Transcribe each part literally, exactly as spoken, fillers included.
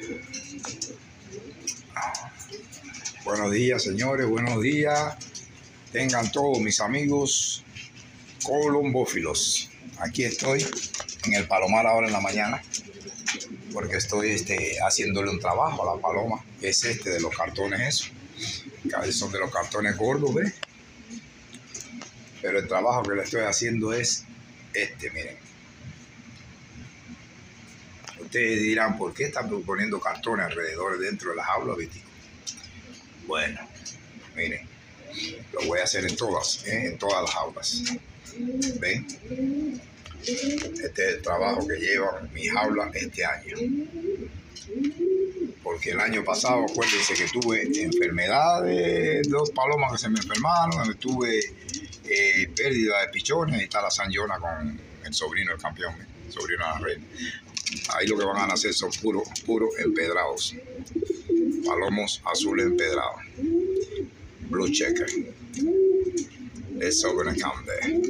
Buenos días, señores, buenos días. Tengan todos mis amigos colombófilos. Aquí estoy en el Palomar ahora en la mañana, porque estoy este, haciéndole un trabajo a la paloma, que es este de los cartones, eso. Cada vez son de los cartones gordos, ¿ves? Pero el trabajo que le estoy haciendo es este, miren. Ustedes dirán, ¿por qué están poniendo cartones alrededor dentro de las jaulas, Vitico? Bueno, miren, lo voy a hacer en todas, ¿eh? en todas las jaulas. ¿Ven? Este es el trabajo que lleva mi jaula este año. Porque el año pasado, acuérdense que tuve enfermedades, dos palomas que se me enfermaron, tuve eh, pérdida de pichones, y está la San Jona con el sobrino del campeón, el sobrino de la reina. Ahí lo que van a nacer son puros puros empedrados. Palomos azules empedrados. Blue checker. It's all gonna come there.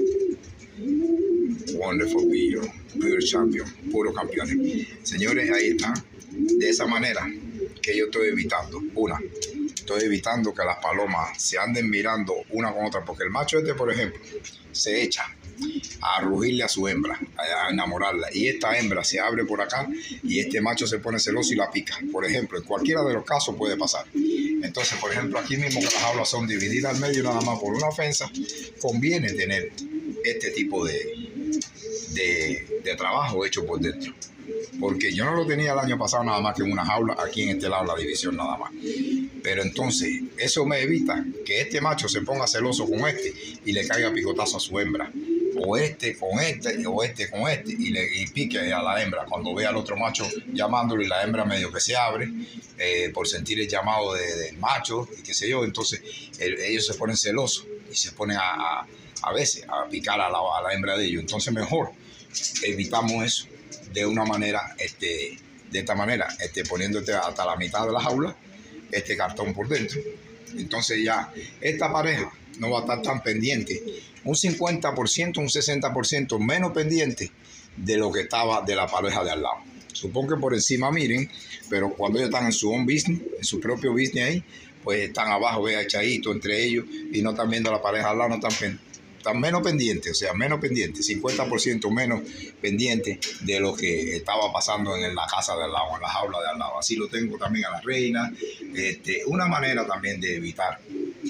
Wonderful pillo. Pure champion. Puros campeones. Señores, ahí están. De esa manera que yo estoy evitando. Una, estoy evitando que las palomas se anden mirando una con otra. Porque el macho este, por ejemplo, se echa a rugirle a su hembra, a enamorarla, y esta hembra se abre por acá y este macho se pone celoso y la pica, por ejemplo. En cualquiera de los casos puede pasar. Entonces, por ejemplo, aquí mismo que las jaulas son divididas al medio nada más por una fensa, conviene tener este tipo de, de, de trabajo hecho por dentro, porque yo no lo tenía el año pasado nada más que en una jaula, aquí en este lado la división nada más. Pero entonces eso me evita que este macho se ponga celoso con este y le caiga picotazo a su hembra, o este con este, o este con este, y le y pique a la hembra cuando ve al otro macho llamándolo, y la hembra medio que se abre eh, por sentir el llamado de, del macho y qué sé yo. Entonces el, ellos se ponen celosos y se ponen a, a, a veces a picar a la, a la hembra de ellos. Entonces mejor evitamos eso de una manera, este, de esta manera, este, poniéndote hasta la mitad de la jaula este cartón por dentro. Entonces ya esta pareja no va a estar tan pendiente, un cincuenta por ciento, un sesenta por ciento menos pendiente de lo que estaba de la pareja de al lado. Supongo que por encima miren, pero cuando ellos están en su own business, en su propio business ahí, pues están abajo, vea, echaditos entre ellos, y no están viendo a la pareja al lado, no están pendientes. Están menos pendientes, o sea, menos pendientes, cincuenta por ciento menos pendientes de lo que estaba pasando en la casa de al lado, en la jaula de al lado. Así lo tengo también a la reina. Este, una manera también de evitar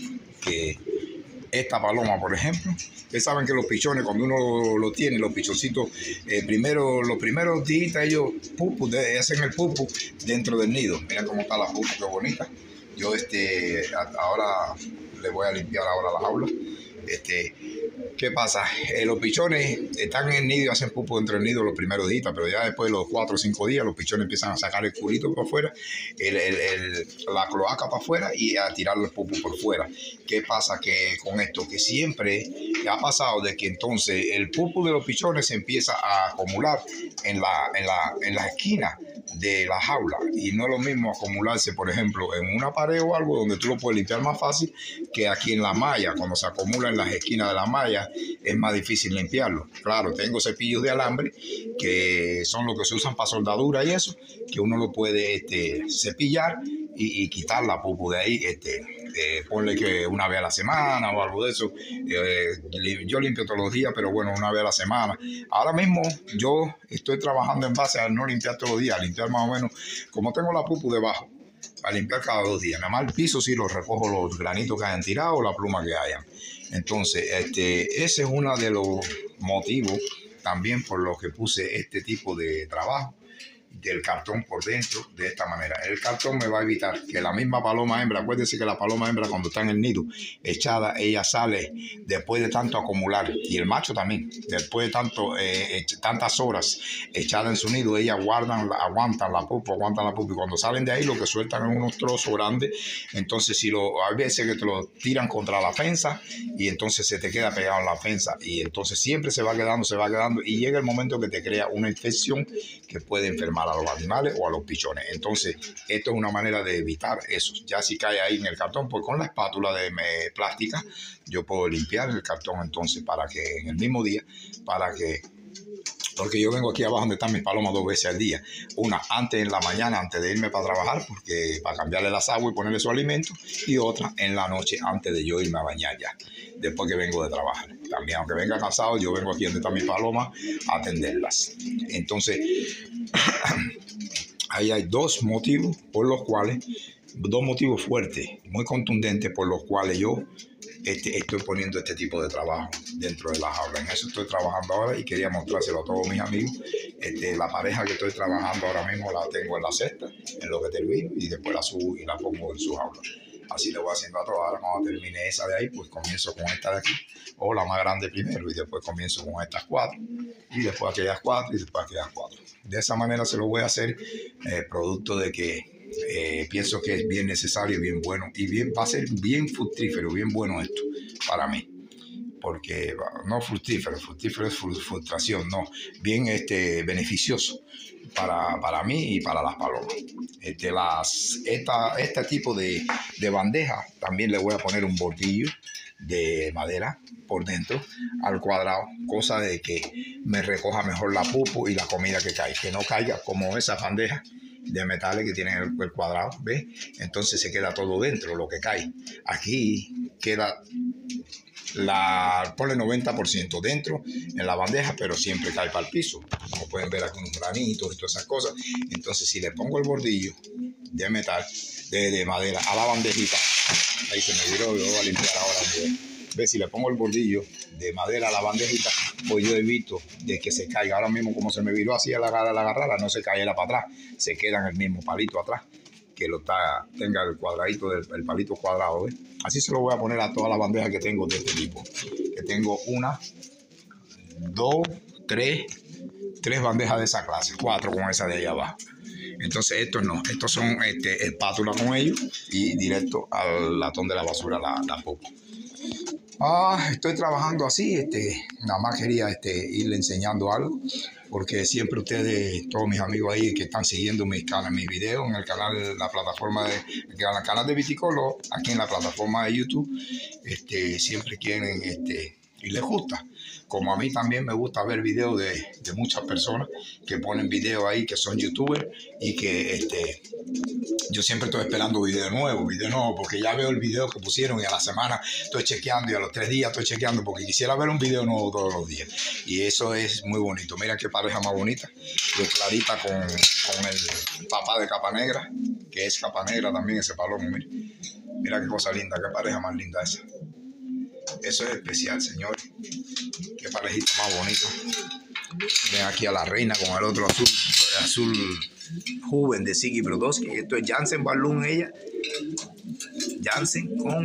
que esta paloma, por ejemplo, ustedes saben que los pichones, cuando uno lo tiene, los pichoncitos, eh, primero, los primeros días ellos pupu, de, hacen el pupu dentro del nido. Mira cómo está la pupu, qué bonita. Yo este, ahora le voy a limpiar ahora la jaula. Este, ¿Qué pasa? Eh, los pichones están en el nido y hacen pupo dentro del nido los primeros días, pero ya después de los cuatro o cinco días los pichones empiezan a sacar el culito para afuera, el, el, el, la cloaca para afuera, y a tirar el pupo por fuera. ¿Qué pasa que con esto? Que siempre ha pasado de que entonces el pupo de los pichones se empieza a acumular en la, en la, en la esquina de la jaula, y no es lo mismo acumularse, por ejemplo, en una pared o algo donde tú lo puedes limpiar más fácil, que aquí en la malla. Cuando se acumula en las esquinas de la malla es más difícil limpiarlo. Claro, tengo cepillos de alambre que son los que se usan para soldadura y eso, que uno lo puede este, cepillar y, y quitar la pupu de ahí. Este, eh, ponle que una vez a la semana o algo de eso. Eh, yo limpio todos los días, pero bueno, una vez a la semana. Ahora mismo yo estoy trabajando en base a no limpiar todos los días, a limpiar más o menos, como tengo la pupu debajo, a limpiar cada dos días. Nada más el piso sí lo recojo, los granitos que hayan tirado o la pluma que hayan. Entonces, este, ese es uno de los motivos también por los que puse este tipo de trabajo del cartón por dentro de esta manera. El cartón me va a evitar que la misma paloma hembra, acuérdense que la paloma hembra cuando está en el nido echada, ella sale después de tanto acumular, y el macho también, después de tanto, eh, tantas horas echada en su nido, ellas guardan, aguantan la pupa, aguantan la pupa, y cuando salen de ahí lo que sueltan es unos trozos grandes. Entonces si lo, hay veces que te lo tiran contra la fensa y entonces se te queda pegado en la fensa, y entonces siempre se va quedando, se va quedando, y llega el momento que te crea una infección que puede enfermar a los animales o a los pichones. Entonces esto es una manera de evitar eso. Ya si cae ahí en el cartón, pues con la espátula de me, plástica yo puedo limpiar el cartón entonces, para que en el mismo día, para que Porque yo vengo aquí abajo donde están mis palomas dos veces al día. Una antes en la mañana, antes de irme para trabajar, porque para cambiarle las aguas y ponerle su alimento. Y otra en la noche, antes de yo irme a bañar ya, después que vengo de trabajar. También, aunque venga cansado, yo vengo aquí donde están mis palomas a atenderlas. Entonces, ahí hay dos motivos por los cuales, dos motivos fuertes, muy contundentes, por los cuales yo Este, estoy poniendo este tipo de trabajo dentro de la jaula. En eso estoy trabajando ahora y quería mostrárselo a todos mis amigos. Este, la pareja que estoy trabajando ahora mismo la tengo en la cesta, en lo que termino, y después la subo y la pongo en su jaula. Así lo voy haciendo a todas. Ahora cuando termine esa de ahí, pues comienzo con esta de aquí, o la más grande primero, y después comienzo con estas cuatro, y después aquellas cuatro, y después aquellas cuatro. De esa manera se lo voy a hacer, eh, producto de que Eh, pienso que es bien necesario, bien bueno y bien, va a ser bien fructífero, bien bueno esto para mí, porque no fructífero, fructífero es frustración, no, bien este, beneficioso para, para mí y para las palomas. Este, las, esta, este tipo de, de bandeja también le voy a poner un bordillo de madera por dentro al cuadrado, cosa de que me recoja mejor la pupo y la comida que cae, que no caiga como esas bandejas de metales que tienen el, el cuadrado, ¿ves? Entonces se queda todo dentro, lo que cae. Aquí queda la, ponle noventa por ciento dentro en la bandeja, pero siempre cae para el piso. Como pueden ver aquí unos granitos y todas esas cosas. Entonces si le pongo el bordillo de metal, de, de madera a la bandejita, ahí se me viró, lo voy a limpiar ahora. ¿Ves? Si le pongo el bordillo de madera a la bandejita, pues yo evito de que se caiga. Ahora mismo como se me viró así a la, a la agarrada, no se cae la para atrás, se queda en el mismo palito atrás, que lo está, tenga el cuadradito, del, el palito cuadrado. ¿Ves? Así se lo voy a poner a todas las bandejas que tengo de este tipo. Que tengo una, dos, tres, tres bandejas de esa clase, cuatro con esa de ahí abajo. Entonces estos no, estos son este, espátulas con ellos y directo al latón de la basura la, la popo. Ah, estoy trabajando así, este, nada más quería este, irle enseñando algo, porque siempre ustedes, todos mis amigos ahí que están siguiendo mis, mis videos en el canal, la plataforma de, el canal de Viticolo, aquí en la plataforma de YouTube, este, siempre quieren, este, y les gusta. Como a mí también me gusta ver videos de, de muchas personas que ponen videos ahí, que son youtubers, y que este, yo siempre estoy esperando videos nuevos, videos nuevos, porque ya veo el video que pusieron y a la semana estoy chequeando y a los tres días estoy chequeando, porque quisiera ver un video nuevo todos los días. Y eso es muy bonito. Mira qué pareja más bonita, de Clarita con, con el papá de Capa Negra, que es Capa Negra también ese palomo. Mira, mira qué cosa linda, qué pareja más linda esa. Eso es especial, señores. Qué parejita más bonita. Ven aquí a la reina con el otro azul, el azul joven de Ziggy Brodowski. Esto es Jansen Balloon, ella. Jansen con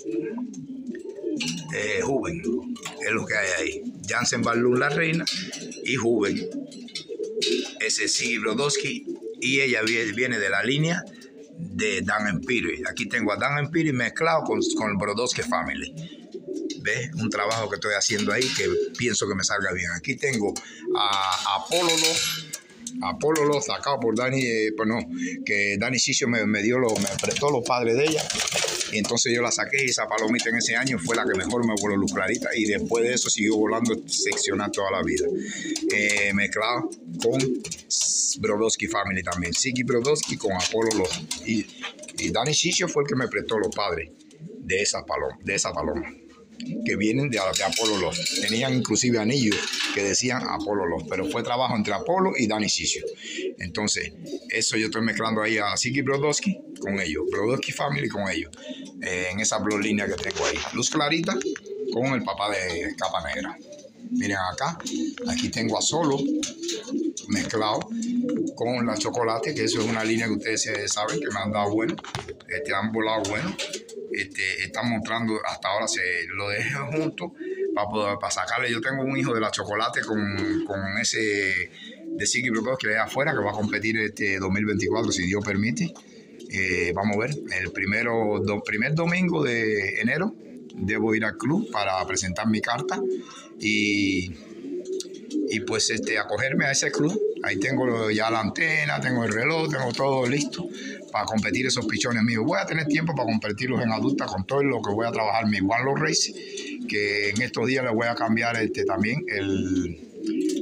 eh, Juven. Es lo que hay ahí. Jansen Balloon, la reina, y Juven. Ese es Ziggy Brodowski. Y ella viene de la línea de Dan Empire. Aquí tengo a Dan Empire mezclado con, con el Brodowski Family. ¿Ves? Un trabajo que estoy haciendo ahí que pienso que me salga bien. Aquí tengo a Apolo Los, Apolo Los sacado por Dani, eh, pues no, que Dani Cicio me, me dio, lo, me prestó los padres de ella. Y entonces yo la saqué y esa palomita en ese año fue la que mejor me voló luz clarita. Y después de eso siguió volando seccional toda la vida. Eh, mezclado con Brodowski Family también. Ziggy Brodowski con Apolo Los. Y, y Dani Cicio fue el que me prestó los padres de esa paloma. De esa paloma. Que vienen de, de Apolo Los. Tenían inclusive anillos que decían Apolo Los, pero fue trabajo entre Apolo y Dani Cicio. Entonces, eso yo estoy mezclando ahí a Ziggy Brodowski con ellos, Brodowski Family con ellos, eh, en esa blue línea que tengo ahí. Luz clarita con el papá de Capa Negra. Miren acá, aquí tengo a Solo mezclado con la chocolate, que eso es una línea que ustedes saben que me han dado bueno, este, han volado bueno. Este, están mostrando, hasta ahora se lo dejé junto para, para sacarle. Yo tengo un hijo de la chocolate con, con ese de Ziggy Brodowski que es afuera, que va a competir este dos mil veinticuatro, si Dios permite. Eh, vamos a ver, el primero, do, primer domingo de enero debo ir al club para presentar mi carta y, y pues este, acogerme a ese club. Ahí tengo ya la antena, tengo el reloj, tengo todo listo para competir esos pichones míos. Voy a tener tiempo para competirlos en adulta con todo lo que voy a trabajar mi One Love Race, que en estos días les voy a cambiar este, también el,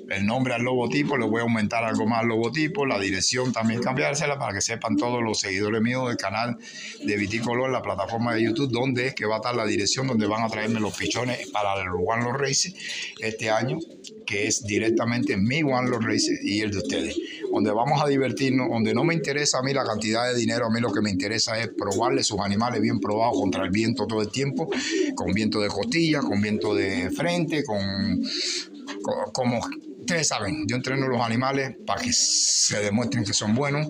el nombre al logotipo, le voy a aumentar algo más al logotipo, la dirección también cambiársela para que sepan todos los seguidores míos del canal de Viticolor, la plataforma de YouTube, donde es que va a estar la dirección donde van a traerme los pichones para el One Love Racing este año, que es directamente mi One Love Racing y el de ustedes, donde vamos a divertirnos, donde no me interesa a mí la cantidad de dinero, a mí lo que me interesa es probarle sus animales bien probados contra el viento todo el tiempo, con viento de costilla, con viento de frente, con, con como ustedes saben, yo entreno los animales para que se demuestren que son buenos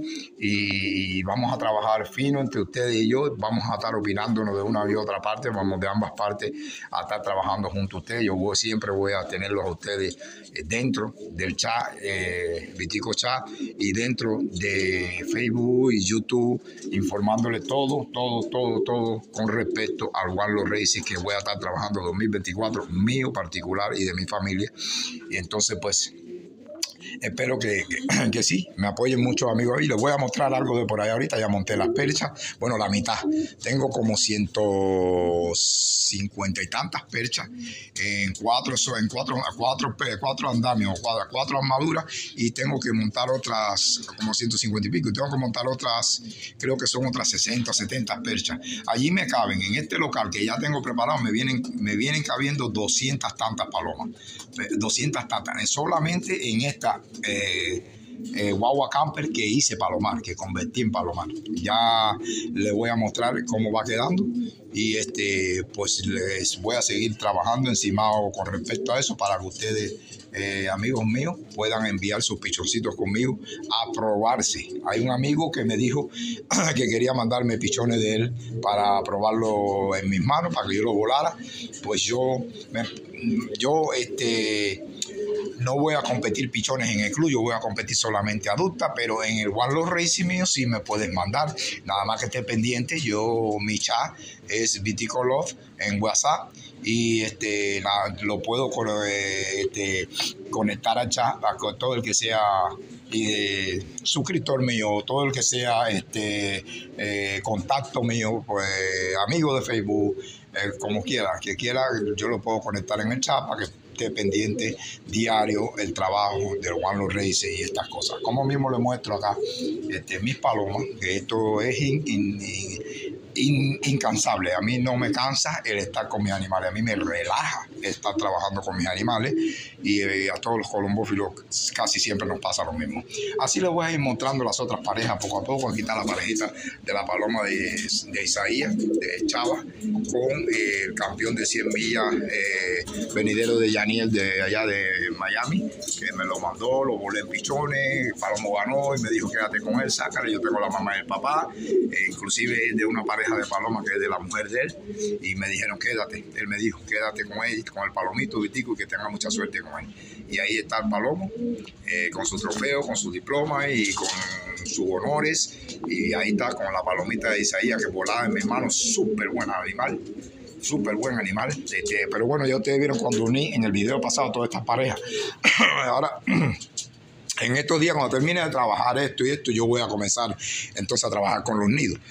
y vamos a trabajar fino entre ustedes y yo, vamos a estar opinándonos de una y otra parte, vamos de ambas partes a estar trabajando junto a ustedes. Yo voy, siempre voy a tenerlos a ustedes dentro del chat, eh, Vitico Chat, y dentro de Facebook y YouTube, informándoles todo, todo, todo, todo con respecto al One Love Racing que voy a estar trabajando dos mil veinticuatro, mío particular y de mi familia. Y entonces, pues, espero que, que, que sí, me apoyen muchos amigos. Y les voy a mostrar algo de por ahí ahorita. Ya monté las perchas. Bueno, la mitad. Tengo como ciento cincuenta y tantas perchas en cuatro, en cuatro, cuatro, cuatro andamios, cuatro, cuatro armaduras. Y tengo que montar otras, como ciento cincuenta y pico. Y tengo que montar otras, creo que son otras sesenta, setenta perchas. Allí me caben, en este local que ya tengo preparado, me vienen, me vienen cabiendo doscientas tantas palomas. doscientas tantas. Solamente en esta Eh, eh, guagua camper que hice palomar, que convertí en palomar. Ya les voy a mostrar cómo va quedando y este pues les voy a seguir trabajando encima con respecto a eso para que ustedes, eh, amigos míos, puedan enviar sus pichoncitos conmigo a probarse. Hay un amigo que me dijo que quería mandarme pichones de él para probarlo en mis manos, para que yo lo volara. Pues yo, me, yo este no voy a competir pichones en el club, yo voy a competir solamente adulta, pero en el One Love Racing mío sí me puedes mandar. Nada más que esté pendiente, yo, mi chat es Viticolor en WhatsApp y este, la, lo puedo este, conectar al chat a todo el que sea eh, suscriptor mío, todo el que sea este, eh, contacto mío, pues amigo de Facebook, eh, como quiera, que quiera, yo lo puedo conectar en el chat para que pendiente diario el trabajo del One Love Racing y estas cosas. Como mismo le muestro acá este, mis palomas, que esto es in, in, in, in, incansable. A mí no me cansa el estar con mis animales, a mí me relaja estar trabajando con mis animales y eh, a todos los colombófilos casi siempre nos pasa lo mismo. Así les voy a ir mostrando las otras parejas poco a poco. Aquí está la parejita de la paloma de, de Isaías, de Chava, con eh, el campeón de cien millas eh, venidero de Yaniel de allá de Miami, que me lo mandó, lo volé en pichones, Palomo ganó y me dijo quédate con él, sácale, yo tengo la mamá y el papá, eh, inclusive de una pareja de paloma que es de la mujer de él, y me dijeron quédate, él me dijo quédate con él, con el palomito Vitico y que tenga mucha suerte con él. Y ahí está el palomo, eh, con su trofeo, con su diploma y con sus honores, y ahí está con la palomita de Isaías que volaba en mis manos, súper buen animal. Súper buen animal, este, pero bueno, ya ustedes vieron cuando uní en el video pasado todas estas parejas. Ahora, en estos días cuando termine de trabajar esto y esto, yo voy a comenzar entonces a trabajar con los nidos.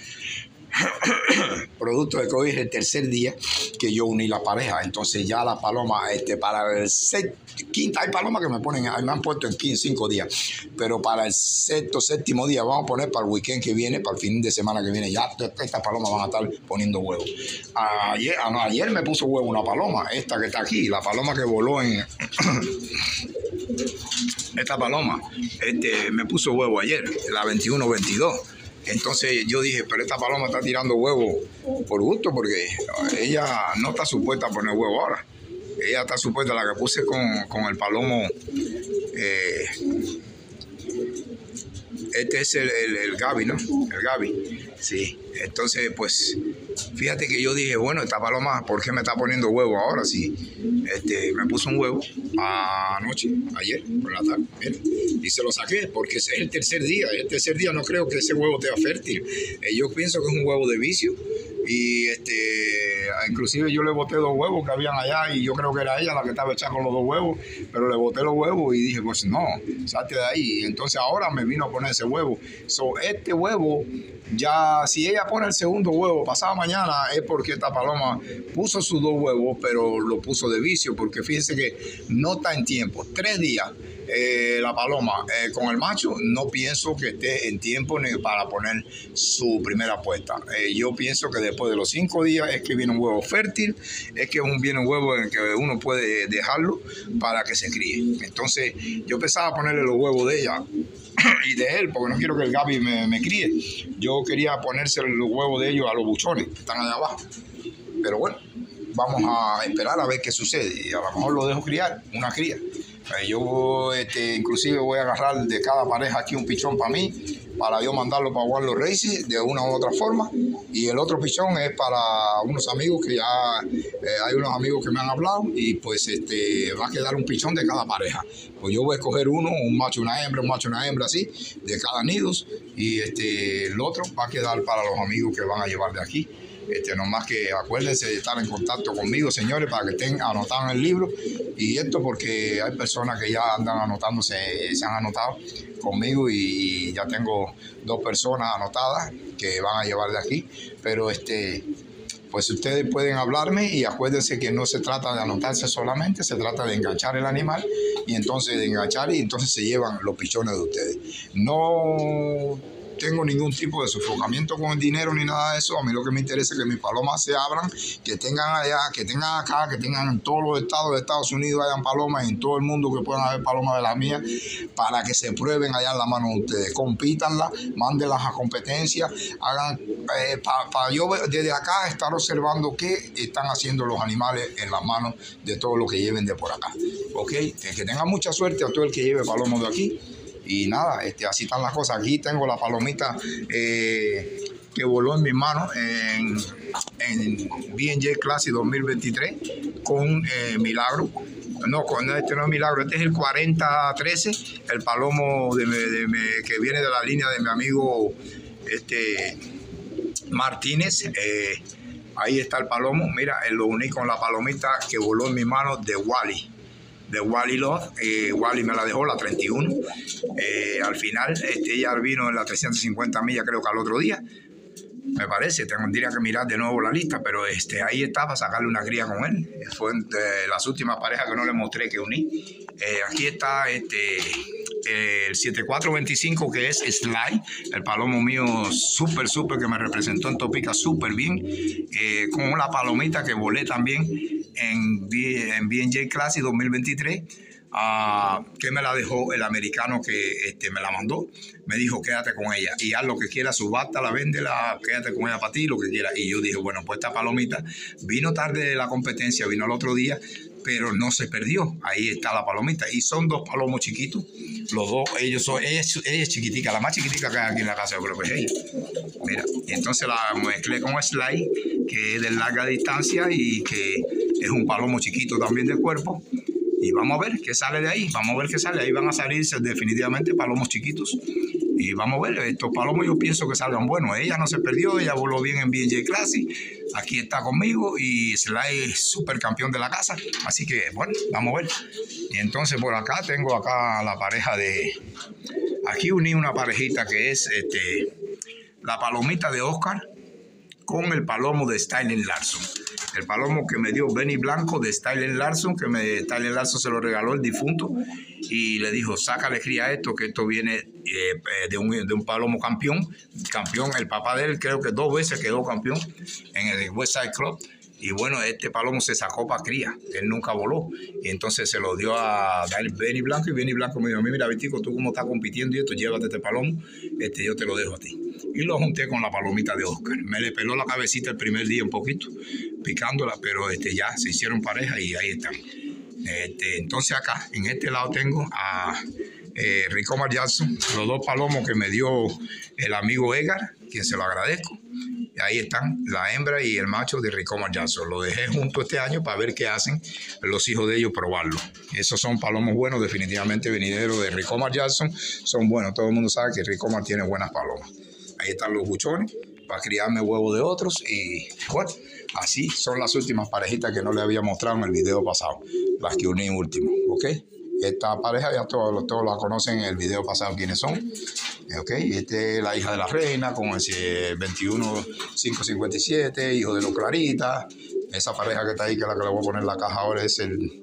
Producto de que hoy es el tercer día que yo uní la pareja, entonces ya la paloma, este, para el set, quinta, hay palomas que me ponen, me han puesto en quince, cinco días, pero para el sexto, séptimo día, vamos a poner para el weekend que viene, para el fin de semana que viene, ya estas palomas van a estar poniendo huevos. Ayer, ayer me puso huevo una paloma, esta que está aquí, la paloma que voló en... esta paloma, este, me puso huevo ayer, la veintiuno veintidós. Entonces yo dije, pero esta paloma está tirando huevo por gusto, porque ella no está supuesta a poner huevo ahora. Ella está supuesta, la que puse con, con el palomo, eh, este es el, el, el Gaby, ¿no? El Gaby, sí. Entonces, pues, fíjate que yo dije, bueno, esta paloma, ¿por qué me está poniendo huevo ahora? Sí, este, me puso un huevo anoche, ayer, por la tarde, miren, y se lo saqué porque es el tercer día. El tercer día no creo que ese huevo sea fértil. Eh, yo pienso que es un huevo de vicio. Y este, inclusive yo le boté dos huevos que habían allá y yo creo que era ella la que estaba echando con los dos huevos, pero le boté los huevos y dije, pues no, salte de ahí. Y entonces ahora me vino a poner ese huevo. So, este huevo, ya si ella pone el segundo huevo pasado mañana es porque esta paloma puso sus dos huevos, pero lo puso de vicio, porque fíjense que no está en tiempo. Tres días eh, la paloma eh, con el macho, no pienso que esté en tiempo ni para poner su primera puesta. Eh, yo pienso que después de los cinco días es que viene un huevo fértil, es que un, viene un huevo en el que uno puede dejarlo para que se críe. Entonces yo pensaba ponerle los huevos de ella y de él, porque no quiero que el Gaby me, me críe. Yo quería ponerse los huevos de ellos a los buchones que están allá abajo. Pero bueno, vamos a esperar a ver qué sucede. Y a lo mejor lo dejo criar, una cría. Eh, yo este, inclusive voy a agarrar de cada pareja aquí un pichón para mí, para yo mandarlo para Warlord Racing de una u otra forma. Y el otro pichón es para unos amigos que ya, eh, hay unos amigos que me han hablado, y pues este, va a quedar un pichón de cada pareja. Pues yo voy a escoger uno, un macho y una hembra, un macho y una hembra así, de cada nidos, y este, el otro va a quedar para los amigos que van a llevar de aquí. Este, nomás que acuérdense de estar en contacto conmigo, señores, para que estén anotados en el libro. Y esto porque hay personas que ya andan anotándose, se han anotado conmigo, y ya tengo dos personas anotadas que van a llevar de aquí. Pero este, pues ustedes pueden hablarme, y acuérdense que no se trata de anotarse solamente, se trata de enganchar el animal, y entonces de enganchar, y entonces se llevan los pichones de ustedes. No tengo ningún tipo de sofocamiento con el dinero ni nada de eso. A mí lo que me interesa es que mis palomas se abran, que tengan allá, que tengan acá, que tengan en todos los estados de Estados Unidos hayan palomas, y en todo el mundo que puedan haber palomas de las mías, para que se prueben allá en la mano de ustedes. Compítanlas, mándenlas a competencia, hagan, eh, para pa yo desde acá estar observando qué están haciendo los animales en las manos de todo lo que lleven de por acá. Ok, que tengan mucha suerte a todo el que lleve palomos de aquí. Y nada, este, así están las cosas. Aquí tengo la palomita eh, que voló en mis manos en, en B and J Classic dos mil veintitrés con eh, Milagro. No, con este no es Milagro, este es el cuarenta trece, el palomo de, de, de, que viene de la línea de mi amigo este, Martínez. Eh, ahí está el palomo. Mira, lo uní con la palomita que voló en mis manos de Wally. De Wally Love, eh, Wally me la dejó, la treinta y uno. Eh, al final, este, ella vino en las trescientas cincuenta millas, creo que al otro día, me parece. Tendría que mirar de nuevo la lista, pero este, ahí está para sacarle una cría con él. Fue de las últimas parejas que no le mostré que uní. Eh, aquí está este, el setenta y cuatro veinticinco, que es Sly, el palomo mío súper, súper, que me representó en Topica súper bien, eh, con la palomita que volé también en B and J Classic dos mil veintitrés, uh, que me la dejó el americano que este, me la mandó. Me dijo, quédate con ella y haz lo que quieras, subasta, véndela, quédate con ella para ti, lo que quieras. Y yo dije, bueno, pues esta palomita vino tarde de la competencia, vino el otro día, pero no se perdió. Ahí está la palomita. Y son dos palomos chiquitos. Los dos, ellos son, ella, ella es chiquitica, la más chiquitica que hay aquí en la casa, yo creo que es ella. Mira, y entonces la mezclé con Sly, que es de larga distancia y que es un palomo chiquito también de cuerpo. Y vamos a ver qué sale de ahí. Vamos a ver qué sale. Ahí van a salir definitivamente palomos chiquitos. Y vamos a ver, estos palomos yo pienso que salgan buenos. Ella no se perdió, ella voló bien en B and J Classic. Aquí está conmigo y Sly es super campeón de la casa. Así que, bueno, vamos a ver. Y entonces por acá tengo acá la pareja de... Aquí uní una parejita que es este, la palomita de Oscar con el palomo de Stylen Larson. El palomo que me dio Benny Blanco de Stylen Larson, que me, Stylen Larson se lo regaló el difunto, y le dijo, sácale cría esto, que esto viene eh, de, un, de un palomo campeón. Campeón, el papá de él creo que dos veces quedó campeón en el Westside Club. Y bueno, este palomo se sacó para cría, él nunca voló. Y entonces se lo dio a Benny Blanco, y Benny Blanco me dijo, mira, Vitico, tú como estás compitiendo y esto, llévate este palomo, este, yo te lo dejo a ti. Y lo junté con la palomita de Oscar. Me le peló la cabecita el primer día un poquito, picándola, pero este, ya se hicieron pareja y ahí están. Este, entonces acá, en este lado tengo a eh, Ricomar Jackson, los dos palomos que me dio el amigo Edgar, quien se lo agradezco. Y ahí están la hembra y el macho de Ricomar Jackson. Lo dejé junto este año para ver qué hacen los hijos de ellos, probarlo. Esos son palomos buenos, definitivamente venideros de Ricomar Jackson. Son buenos, todo el mundo sabe que Ricomar tiene buenas palomas. Ahí están los buchones para criarme huevos de otros. Y bueno, así son las últimas parejitas que no les había mostrado en el video pasado. Las que uní último, ¿ok? Esta pareja ya todos, todos la conocen en el video pasado quiénes son. ¿Ok? Esta es la hija de la reina con el veintiuno cinco cincuenta y siete, hijo de los Clarita. Esa pareja que está ahí, que es la que le voy a poner en la caja ahora, es el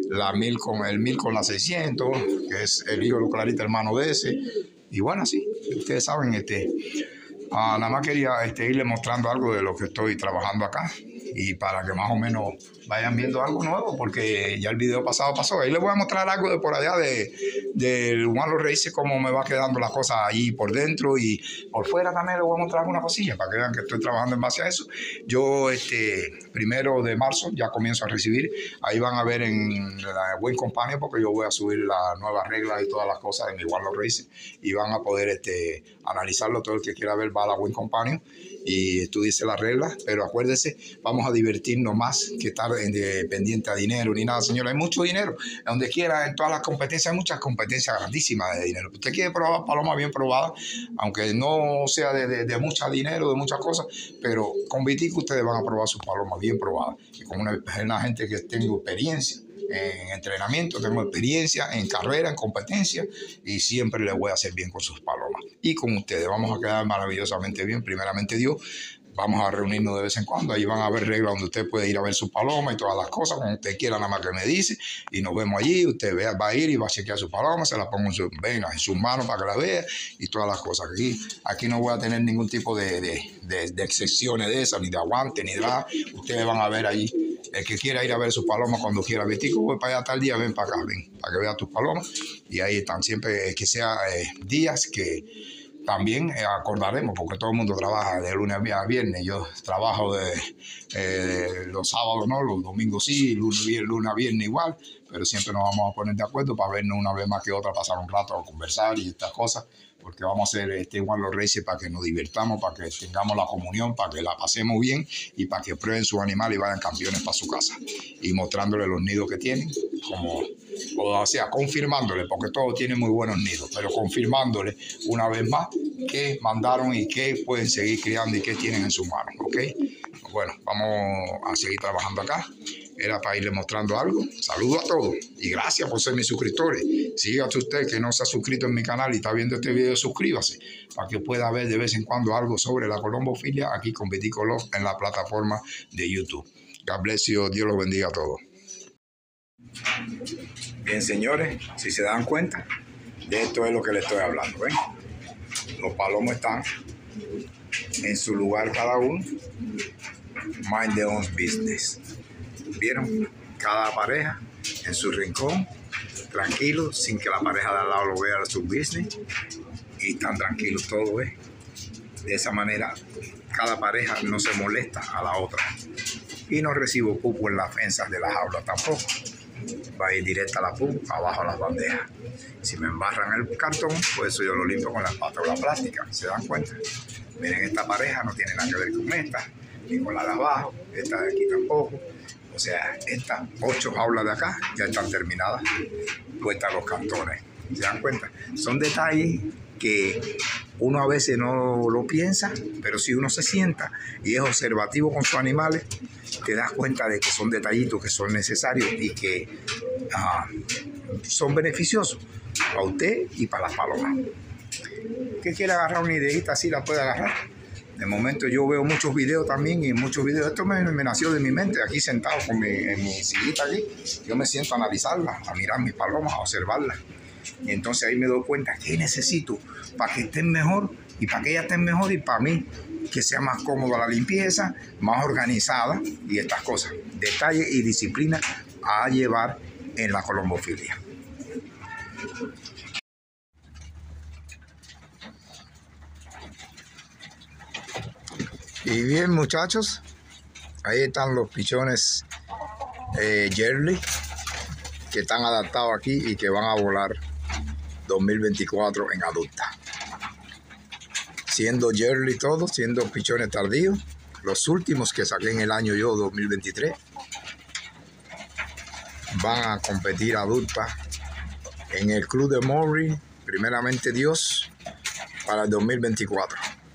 la mil con el mil con la seiscientos, que es el hijo de Clarita, hermano de ese. Y bueno, así, ustedes saben, este, ah, nada más quería este, irles mostrando algo de lo que estoy trabajando acá. Y para que más o menos vayan viendo algo nuevo, porque ya el video pasado pasó. Ahí les voy a mostrar algo de por allá de, de Juan Los Reyes, cómo me va quedando las cosas ahí por dentro, y por fuera también les voy a mostrar alguna cosilla para que vean que estoy trabajando en base a eso. Yo, este, primero de marzo, ya comienzo a recibir. Ahí van a ver en la Wayne Company, porque yo voy a subir las nuevas reglas y todas las cosas en Juan Los Reyes, y van a poder este, analizarlo. Todo el que quiera ver va a la Wayne Company y estudiese las reglas, pero acuérdense, vamos a divertirnos más que estar pendiente a dinero ni nada, señores. Hay mucho dinero, donde quiera, en todas las competencias, hay muchas competencias grandísimas de dinero. Usted quiere probar paloma bien probada, aunque no sea de, de, de mucho dinero, de muchas cosas, pero con Vitico ustedes van a probar sus palomas bien probadas, y con una, una gente que tenga experiencia en entrenamiento, tengo experiencia en carrera, en competencia, y siempre les voy a hacer bien con sus palomas. Y con ustedes vamos a quedar maravillosamente bien, primeramente Dios. Vamos a reunirnos de vez en cuando. Ahí van a haber reglas donde usted puede ir a ver sus palomas y todas las cosas. Cuando usted quiera, nada más que me dice. Y nos vemos allí. Usted vea, va a ir y va a chequear su paloma. Se la pongo en, su, venga, en sus manos para que la vea. Y todas las cosas. Aquí, aquí no voy a tener ningún tipo de, de, de, de excepciones de esas, ni de aguante, ni de nada. Ustedes van a ver allí. El que quiera ir a ver sus palomas cuando quiera. Vitico, voy para allá tal día, ven para acá, ven, para que vea tus palomas. Y ahí están. Siempre que sea eh, días que también eh, acordaremos, porque todo el mundo trabaja de lunes a viernes. Yo trabajo de, eh, de los sábados, no, los domingos sí, lunes, lunes a viernes igual, pero siempre nos vamos a poner de acuerdo para vernos una vez más que otra, pasar un rato a conversar y estas cosas, porque vamos a hacer este Juan Los Reyes para que nos divirtamos, para que tengamos la comunión, para que la pasemos bien y para que prueben sus animales y vayan campeones para su casa. Y mostrándoles los nidos que tienen, como, o sea, confirmándole, porque todos tienen muy buenos nidos, pero confirmándole una vez más que mandaron y que pueden seguir criando y que tienen en sus manos, ¿ok? Bueno, vamos a seguir trabajando acá. Era para irle mostrando algo. Saludos a todos y gracias por ser mis suscriptores. Sígase usted que no se ha suscrito en mi canal y está viendo este video, suscríbase para que pueda ver de vez en cuando algo sobre la colombofilia aquí con Vitico Love en la plataforma de YouTube. God bless you. Dios los bendiga a todos. Bien, señores, si se dan cuenta, de esto es lo que les estoy hablando. ¿Ven? Los palomos están en su lugar cada uno. Mind their own business. ¿Vieron? Cada pareja en su rincón, tranquilo, sin que la pareja de al lado lo vea su business, y están tranquilos todos, ¿eh? De esa manera, cada pareja no se molesta a la otra. Y no recibo pupo en las fensas de las jaulas tampoco. Va a ir directa a la pupo, abajo a las bandejas. Si me embarran el cartón, pues eso yo lo limpio con la espátula plástica. ¿Se dan cuenta? Miren, esta pareja no tiene nada que ver con esta, ni con la de abajo, esta de aquí tampoco. O sea, estas ocho jaulas de acá ya están terminadas, puestas los cantones. ¿Se dan cuenta? Son detalles que uno a veces no lo piensa, pero si uno se sienta y es observativo con sus animales, te das cuenta de que son detallitos que son necesarios y que uh, son beneficiosos para usted y para las palomas. ¿Qué quiere agarrar una ideita así? La puede agarrar. De momento yo veo muchos videos también, y muchos videos, esto me, me nació de mi mente, aquí sentado con mi, en mi sillita aquí, yo me siento a analizarlas, a mirar mis palomas, a observarlas. Y entonces ahí me doy cuenta que necesito para que estén mejor y para que ellas estén mejor y para mí que sea más cómoda la limpieza, más organizada y estas cosas. Detalle y disciplina a llevar en la colombofilia. Y bien, muchachos, ahí están los pichones eh, Yearly que están adaptados aquí y que van a volar dos mil veinticuatro en adulta. Siendo Yearly todos, siendo pichones tardíos, los últimos que saqué en el año yo, dos mil veintitrés, van a competir adultas en el Club de Maury, primeramente Dios, para el dos mil veinticuatro.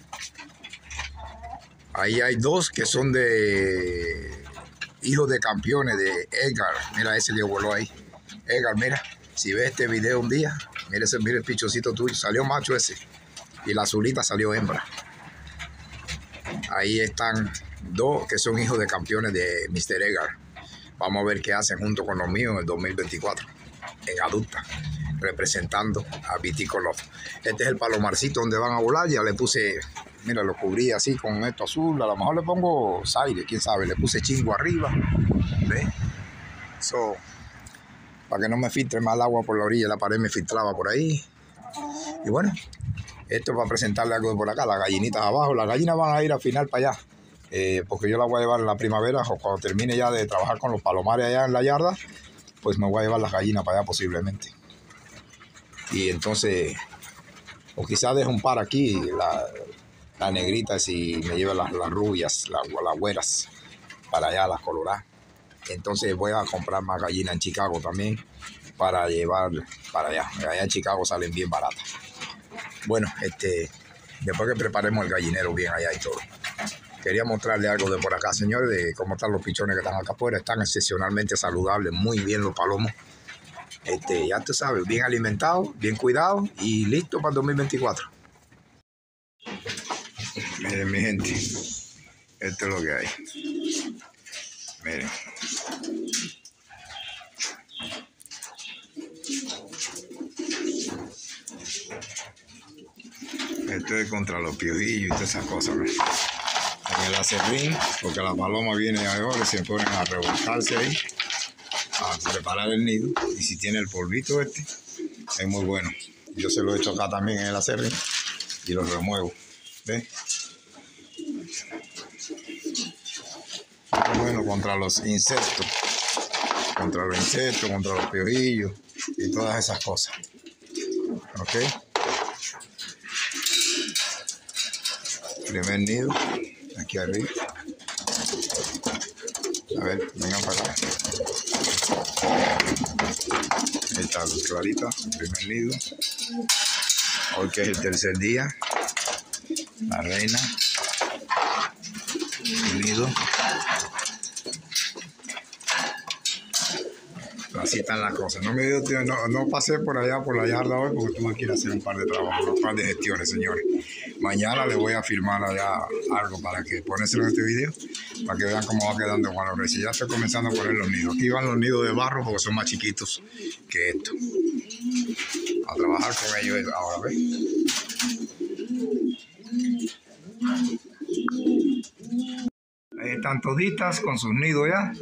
Ahí hay dos que son de hijos de campeones de Edgar. Mira ese que voló ahí. Edgar, mira, si ves este video un día, mira ese, mira el pichoncito tuyo. Salió macho ese. Y la azulita salió hembra. Ahí están dos que son hijos de campeones de mister Edgar. Vamos a ver qué hacen junto con los míos en el dos mil veinticuatro, en adulta, representando a Viticolor. Este es el palomarcito donde van a volar. Ya le puse, mira, lo cubrí así con esto azul. A lo mejor le pongo aire, quién sabe. Le puse chingo arriba, ¿ves? So, para que no me filtre más el agua por la orilla, la pared me filtraba por ahí. Y bueno, esto es para presentarle algo de por acá, las gallinitas abajo. Las gallinas van a ir al final para allá, eh, porque yo las voy a llevar en la primavera, o cuando termine ya de trabajar con los palomares allá en la yarda, pues me voy a llevar las gallinas para allá posiblemente. Y entonces, o quizás dejo un par aquí, la, la negrita, si me lleva las, las rubias, las, las güeras, para allá, las coloradas. Entonces voy a comprar más gallinas en Chicago también para llevar para allá. Allá en Chicago salen bien baratas. Bueno, este, después que preparemos el gallinero bien allá y todo, quería mostrarle algo de por acá, señores, de cómo están los pichones que están acá afuera. Están excepcionalmente saludables, muy bien los palomos. Este, ya tú sabes, bien alimentados, bien cuidados y listos para el dos mil veinticuatro. Miren, mi gente, esto es lo que hay. Miren. Esto es contra los piojillos y todas esas cosas, ¿no? En el acerrín, porque la paloma viene ahora y se ponen a revolcarse ahí, a preparar el nido. Y si tiene el polvito este, es muy bueno. Yo se lo he hecho acá también en el acerrín y lo remuevo. ¿Ven? Bueno, contra los insectos, contra los insectos, contra los piojillos y todas esas cosas. ¿Ok? Primer nido, aquí arriba. A ver, vengan para acá. Ahí está, los claritas, primer nido. Hoy que es el tercer día. La reina. El nido. Así están las cosas. No me dio, no, no pasé por allá por la yarda hoy porque tuve que ir a hacer un par de trabajos, un par de gestiones, señores. Mañana les voy a filmar allá algo para que ponérselo en este video, para que vean cómo va quedando Juan López. Ya estoy comenzando a poner los nidos. Aquí van los nidos de barro porque son más chiquitos que esto. A trabajar con ellos ahora, ¿ves? Ahí están toditas con sus nidos ya.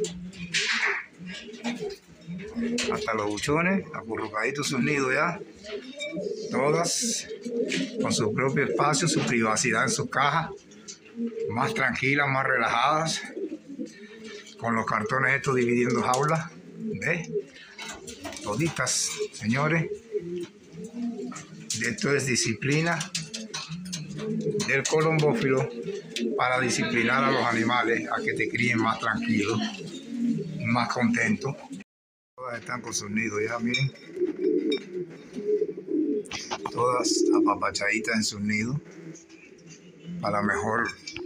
Hasta los buchones, acurrucaditos sus nidos ya. Todas con su propio espacio, su privacidad en sus cajas. Más tranquilas, más relajadas. Con los cartones estos dividiendo jaulas. ¿Ves? Toditas, señores. Esto es disciplina del colombófilo para disciplinar a los animales a que te críen más tranquilos, más contentos. Todas están con sus nidos ya, miren. Todas apapachaditas en sus nidos para mejor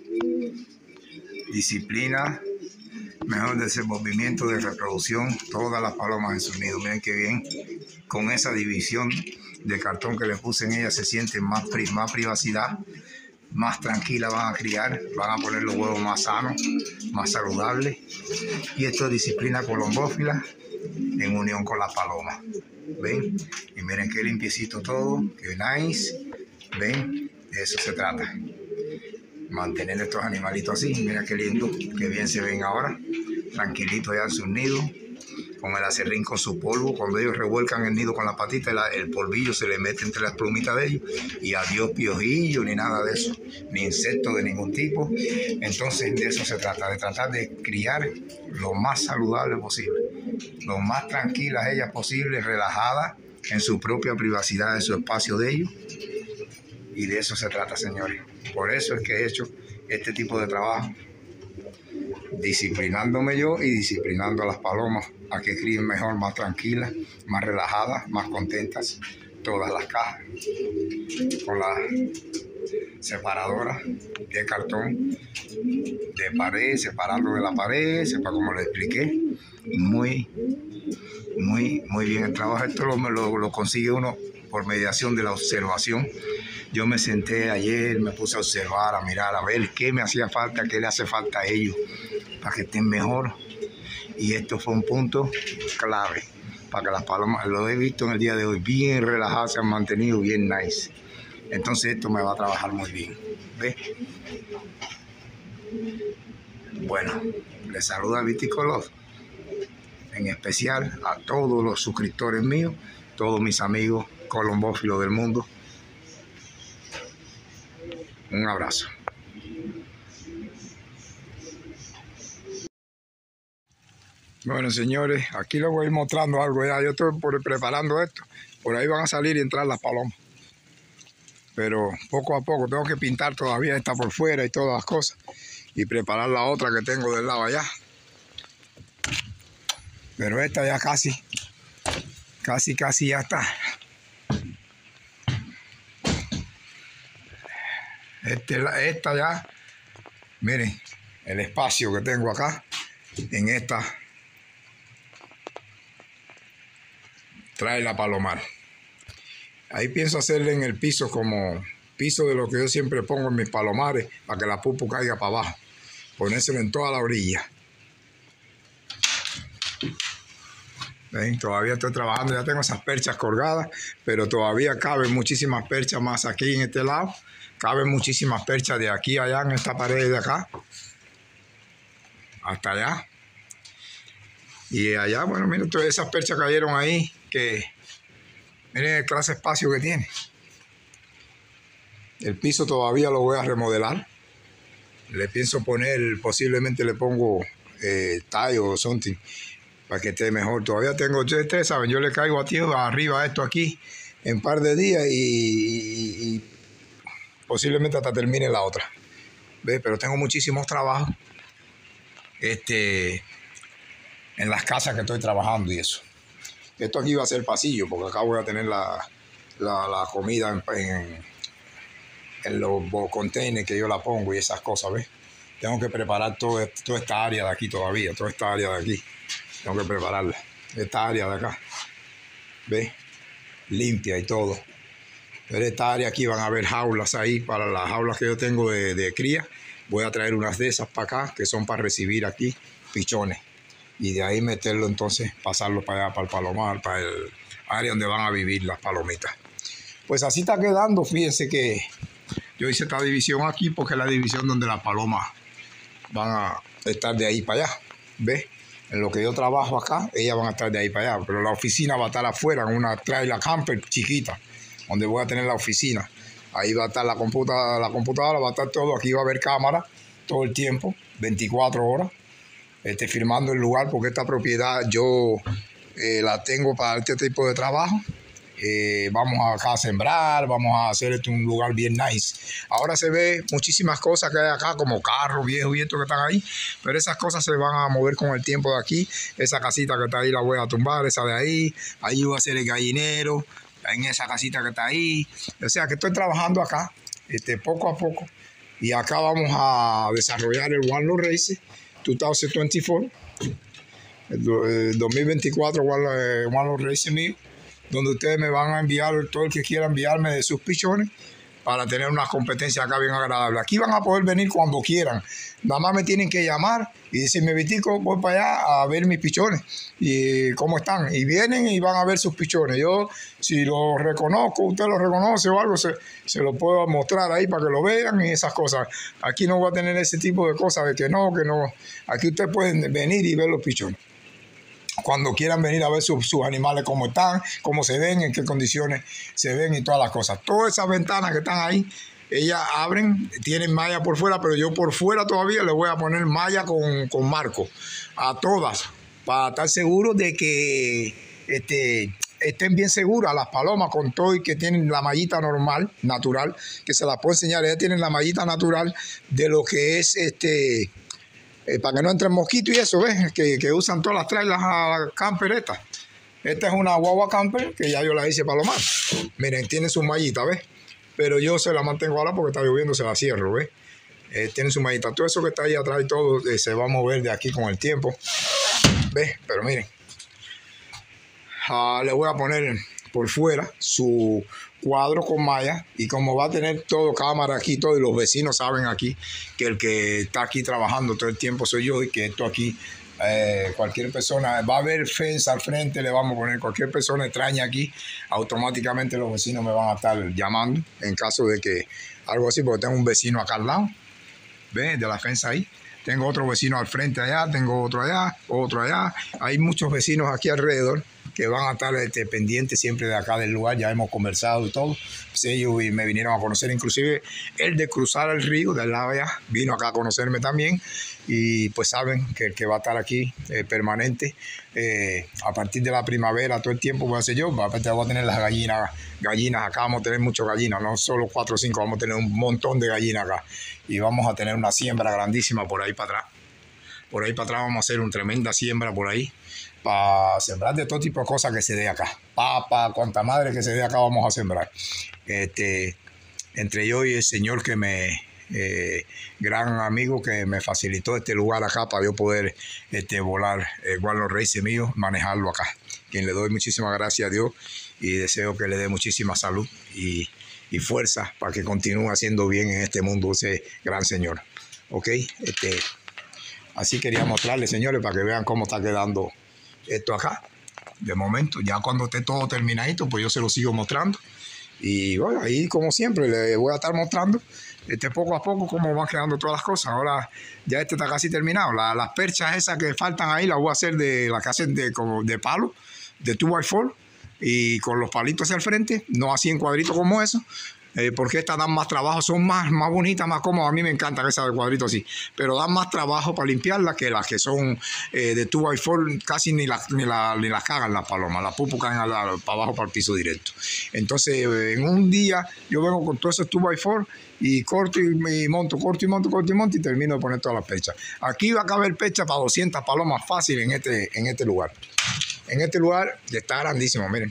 disciplina, mejor desenvolvimiento de reproducción. Todas las palomas en sus nidos, miren qué bien. Con esa división de cartón que le puse en ellas se sienten más, pri más privacidad, más tranquila van a criar, van a poner los huevos más sanos, más saludables. Y esto es disciplina colombófila en unión con las palomas. ¿Ven? Y miren qué limpiecito todo, qué nice. ¿Ven? De eso se trata. Mantener estos animalitos así. Mira qué lindo, qué bien se ven ahora. Tranquilitos ya en sus nidos. Con el acerrín, con su polvo. Cuando ellos revuelcan el nido con la patita, el, el polvillo se le mete entre las plumitas de ellos. Y adiós piojillo, ni nada de eso. Ni insectos de ningún tipo. Entonces de eso se trata. De tratar de criar lo más saludable posible. Lo más tranquilas ellas posible, relajadas en su propia privacidad, en su espacio de ellos. Y de eso se trata, señores. Por eso es que he hecho este tipo de trabajo. Disciplinándome yo y disciplinando a las palomas a que críen mejor, más tranquilas, más relajadas, más contentas. Todas las cajas. Con la separadora de cartón de pared, separarlo de la pared, sepa como le expliqué. Muy, muy, muy bien el trabajo. Esto lo, lo, lo consigue uno por mediación de la observación. Yo me senté ayer, me puse a observar, a mirar, a ver qué me hacía falta, qué le hace falta a ellos para que estén mejor. Y esto fue un punto clave para que las palomas, lo he visto en el día de hoy, bien relajadas, se han mantenido bien nice. Entonces esto me va a trabajar muy bien. ¿Ves? Bueno, les saluda Viticolor. En especial a todos los suscriptores míos, todos mis amigos colombófilos del mundo. Un abrazo. Bueno, señores, aquí les voy a ir mostrando algo ya. Yo estoy por, preparando esto. Por ahí van a salir y entrar las palomas. Pero poco a poco tengo que pintar todavía esta por fuera y todas las cosas. Y preparar la otra que tengo del lado allá. Pero esta ya casi, casi, casi ya está. Este, esta ya, miren, el espacio que tengo acá, en esta, trae la palomar. Ahí pienso hacerle en el piso como piso de lo que yo siempre pongo en mis palomares, para que la pupu caiga para abajo. Ponérselo en toda la orilla. ¿Ven? Todavía estoy trabajando, ya tengo esas perchas colgadas, pero todavía caben muchísimas perchas más aquí en este lado. Caben muchísimas perchas de aquí a allá en esta pared de acá. Hasta allá. Y allá, bueno, miren, todas esas perchas cayeron ahí, que miren el clase de espacio que tiene. El piso todavía lo voy a remodelar. Le pienso poner, posiblemente le pongo eh, tile o something, para que esté mejor. Todavía tengo, ustedes saben, yo le caigo a tierra arriba a esto aquí en un par de días y, y, y posiblemente hasta termine la otra. ¿Ves? Pero tengo muchísimos trabajos este, en las casas que estoy trabajando y eso. Esto aquí va a ser pasillo, porque acá voy a tener la, la, la comida en, en, en los containers que yo la pongo y esas cosas, ¿ves? Tengo que preparar todo, toda esta área de aquí todavía, toda esta área de aquí. Tengo que prepararla. Esta área de acá, ¿ves? Limpia y todo. Pero esta área aquí van a haber jaulas ahí, para las jaulas que yo tengo de, de cría. Voy a traer unas de esas para acá, que son para recibir aquí pichones. Y de ahí meterlo entonces, pasarlo para allá, para el palomar, para el área donde van a vivir las palomitas. Pues así está quedando. Fíjense que yo hice esta división aquí porque es la división donde las palomas van a estar de ahí para allá. ¿Ves? En lo que yo trabajo acá, ellas van a estar de ahí para allá. Pero la oficina va a estar afuera, en una trailer camper chiquita, donde voy a tener la oficina. Ahí va a estar la computadora, la computadora va a estar todo. Aquí va a haber cámara todo el tiempo, veinticuatro horas, este, firmando el lugar, porque esta propiedad yo eh, la tengo para este tipo de trabajo. Eh, vamos acá a sembrar, vamos a hacer esto un lugar bien nice. Ahora se ve muchísimas cosas que hay acá, como carros viejos y esto que están ahí, pero esas cosas se van a mover con el tiempo de aquí. Esa casita que está ahí la voy a tumbar, esa de ahí, ahí va a ser el gallinero, en esa casita que está ahí. O sea que estoy trabajando acá, este, poco a poco, y acá vamos a desarrollar el One Love Race dos mil veinticuatro, el dos mil veinticuatro One Love Race mío, donde ustedes me van a enviar todo el que quiera enviarme de sus pichones para tener una competencia acá bien agradable. Aquí van a poder venir cuando quieran. Nada más me tienen que llamar y decirme, Vitico, voy para allá a ver mis pichones y cómo están. Y vienen y van a ver sus pichones. Yo, si los reconozco, usted los reconoce o algo, se, se lo puedo mostrar ahí para que lo vean y esas cosas. Aquí no voy a tener ese tipo de cosas de que no, que no. Aquí ustedes pueden venir y ver los pichones cuando quieran venir a ver sus, sus animales, cómo están, cómo se ven, en qué condiciones se ven y todas las cosas. Todas esas ventanas que están ahí, ellas abren, tienen malla por fuera, pero yo por fuera todavía le voy a poner malla con, con marco a todas, para estar seguro de que este, estén bien seguras las palomas, con todo y que tienen la mallita normal, natural, que se las puedo enseñar. Ellas tienen la mallita natural de lo que es este... Eh, para que no entren mosquitos y eso, ¿ves? Que, que usan todas las trailers a camper esta. Esta es una guagua camper que ya yo la hice para lo más. Miren, tiene su mallita, ¿ves? Pero yo se la mantengo ahora porque está lloviendo, se la cierro, ¿ves? Eh, tiene su mallita. Todo eso que está ahí atrás y todo eh, se va a mover de aquí con el tiempo. ¿Ves? Pero miren. Uh, le voy a poner por fuera su cuadro con malla, y como va a tener todo cámara aquí, todo, y los vecinos saben aquí que el que está aquí trabajando todo el tiempo soy yo, y que esto aquí, eh, cualquier persona, va a haber fence al frente, le vamos a poner cualquier persona extraña aquí, automáticamente los vecinos me van a estar llamando en caso de que algo así, porque tengo un vecino acá al lado, ¿ves? De la fence ahí. Tengo otro vecino al frente allá, tengo otro allá, otro allá. Hay muchos vecinos aquí alrededor que van a estar este, pendientes siempre de acá del lugar. Ya hemos conversado y todo. Pues ellos me vinieron a conocer, inclusive el de cruzar el río del lado allá, vino acá a conocerme también. Y pues saben que el que va a estar aquí eh, permanente, eh, a partir de la primavera, todo el tiempo voy a ser yo. Voy a tener las gallinas, gallinas acá, vamos a tener muchas gallinas, no solo cuatro o cinco, vamos a tener un montón de gallinas acá. Y vamos a tener una siembra grandísima por ahí para atrás. Por ahí para atrás vamos a hacer una tremenda siembra por ahí, para sembrar de todo tipo de cosas que se dé acá. Papa, cuanta madre que se dé acá vamos a sembrar. Este, entre yo y el señor que me... Eh, gran amigo que me facilitó este lugar acá para yo poder este, volar igual los raíces míos, manejarlo acá. Quien le doy muchísimas gracias a Dios y deseo que le dé muchísima salud y, y fuerza para que continúe haciendo bien en este mundo ese gran señor. Ok, este, así quería mostrarles, señores, para que vean cómo está quedando esto acá. De momento, ya cuando esté todo terminadito, pues yo se lo sigo mostrando. Y bueno, ahí como siempre le voy a estar mostrando este, poco a poco cómo van quedando todas las cosas. Ahora ya este está casi terminado. La, las perchas esas que faltan ahí las voy a hacer de las que hacen de, como de palo, de two by four, y con los palitos hacia el frente, no así en cuadritos como eso. Eh, porque estas dan más trabajo, son más, más bonitas, más cómodas. A mí me encantan esas de cuadrito así, pero dan más trabajo para limpiarlas que las que son eh, de two by four, casi ni las ni la, ni las cagan las palomas, las pupu caen a la, para abajo para el piso directo. Entonces, eh, en un día yo vengo con todos esos two by four y corto y, y monto, corto y monto, corto y monto y termino de poner todas las perchas. Aquí va a caber percha para doscientas palomas fácil en este, en este lugar. En este lugar está grandísimo, miren,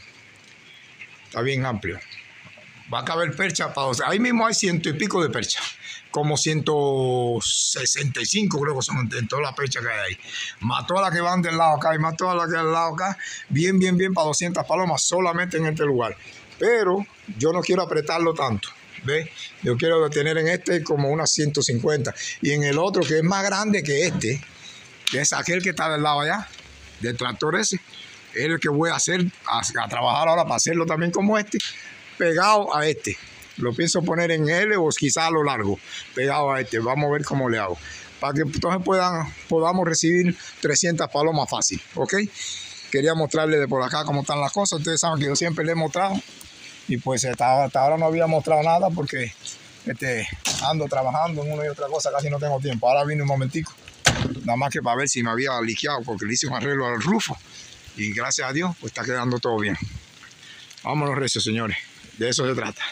está bien amplio. Va a caber percha para dos. Ahí mismo hay ciento y pico de percha. Como ciento sesenta y cinco creo que son en todas las perchas que hay ahí. Más todas las que van del lado acá y más todas las que del lado acá. Bien, bien, bien para doscientas palomas solamente en este lugar. Pero yo no quiero apretarlo tanto. ¿Ves? Yo quiero tener en este como unas ciento cincuenta. Y en el otro que es más grande que este, que es aquel que está del lado allá, del tractor ese, es el que voy a hacer, a, a trabajar ahora para hacerlo también como este, pegado a este. Lo pienso poner en L o quizás a lo largo, pegado a este. Vamos a ver cómo le hago, para que entonces puedan, podamos recibir trescientas palomas fácil, ¿ok? Quería mostrarles de por acá cómo están las cosas. Ustedes saben que yo siempre les he mostrado, y pues hasta, hasta ahora no había mostrado nada porque este, ando trabajando en una y otra cosa, casi no tengo tiempo. Ahora vine un momentico, nada más que para ver si me había liqueado, porque le hice un arreglo al rufo, y gracias a Dios pues está quedando todo bien. Vámonos recios, señores. De eso se trata.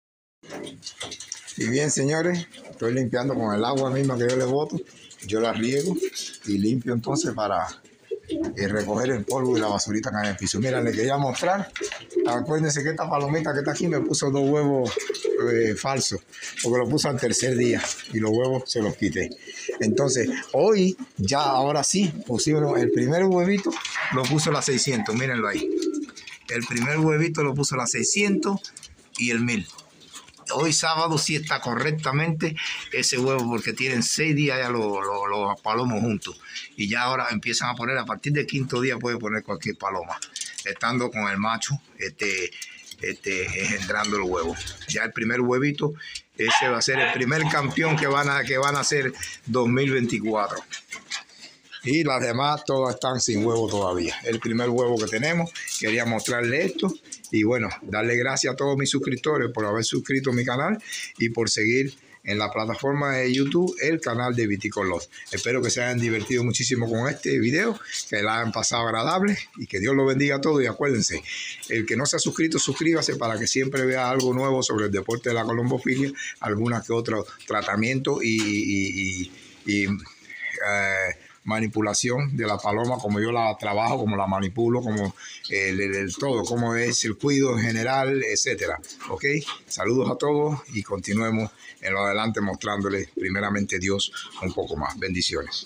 Y bien, señores, estoy limpiando con el agua misma que yo le boto. Yo la riego y limpio entonces para eh, recoger el polvo y la basurita que hay en el piso. Mira, le quería mostrar. Acuérdense que esta palomita que está aquí me puso dos huevos eh, falsos, porque lo puso al tercer día y los huevos se los quité. Entonces, hoy, ya ahora sí, pusieron el primer huevito, lo puso a las seiscientos. Mírenlo ahí. El primer huevito lo puso a las seiscientos y el mil. Hoy sábado sí está correctamente ese huevo, porque tienen seis días ya los, los, los palomos juntos. Y ya ahora empiezan a poner, a partir del quinto día puede poner cualquier paloma, estando con el macho este, este, engendrando el huevo. Ya el primer huevito, ese va a ser el primer campeón que van a, que van a hacer dos mil veinticuatro. Y las demás todas están sin huevo todavía. El primer huevo que tenemos, quería mostrarles esto. Y bueno, darle gracias a todos mis suscriptores por haber suscrito a mi canal y por seguir en la plataforma de YouTube el canal de Viticolot. Espero que se hayan divertido muchísimo con este video, que la hayan pasado agradable y que Dios los bendiga a todos. Y acuérdense, el que no se ha suscrito, suscríbase para que siempre vea algo nuevo sobre el deporte de la colombofilia, alguna que otro tratamiento y... y, y, y eh, manipulación de la paloma, como yo la trabajo, como la manipulo, como el, el, el todo, como es el cuido en general, etcétera. Ok, saludos a todos y continuemos en lo adelante mostrándoles primeramente Dios un poco más. Bendiciones.